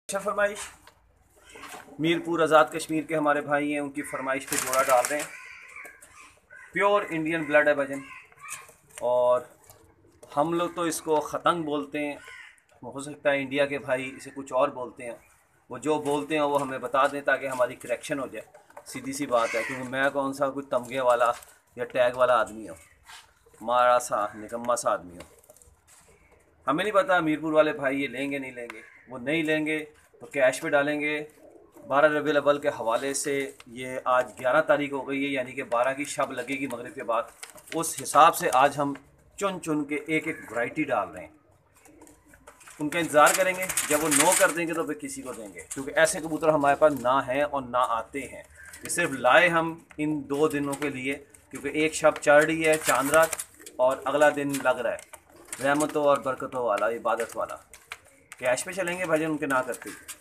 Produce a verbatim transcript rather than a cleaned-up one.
अच्छा फरमाइश मीरपुर आज़ाद कश्मीर के हमारे भाई हैं, उनकी फरमाइश पे जोड़ा डाल रहे हैं। प्योर इंडियन ब्लड है भजन, और हम लोग तो इसको ख़तंग बोलते हैं। हो सकता है इंडिया के भाई इसे कुछ और बोलते हैं। वो जो बोलते हैं वो हमें बता दें ताकि हमारी करेक्शन हो जाए। सीधी सी बात है, क्योंकि मैं कौन सा कोई तमगे वाला या टैग वाला आदमी हूँ, मारा सा निकम्मा सा आदमी हूँ। हमें नहीं पता मीरपुर वाले भाई ये लेंगे नहीं लेंगे। वो नहीं लेंगे तो कैश पे डालेंगे। बारह रबीउल अव्वल के हवाले से ये आज ग्यारह तारीख हो गई है, यानी कि बारह की शब लगेगी मगरिब के बाद। उस हिसाब से आज हम चुन चुन के एक एक वैरायटी डाल रहे हैं। उनका इंतज़ार करेंगे, जब वो नो कर देंगे तो फिर किसी को देंगे, क्योंकि ऐसे कबूतर हमारे पास ना हैं और ना आते हैं। ये सिर्फ लाए हम इन दो दिनों के लिए, क्योंकि एक शब चढ़ रही है चांद रात और अगला दिन लग रहा है रहमतों और बरकतों वाला, इबादत वाला। कैश पे चलेंगे भाईजान, उनके ना करते।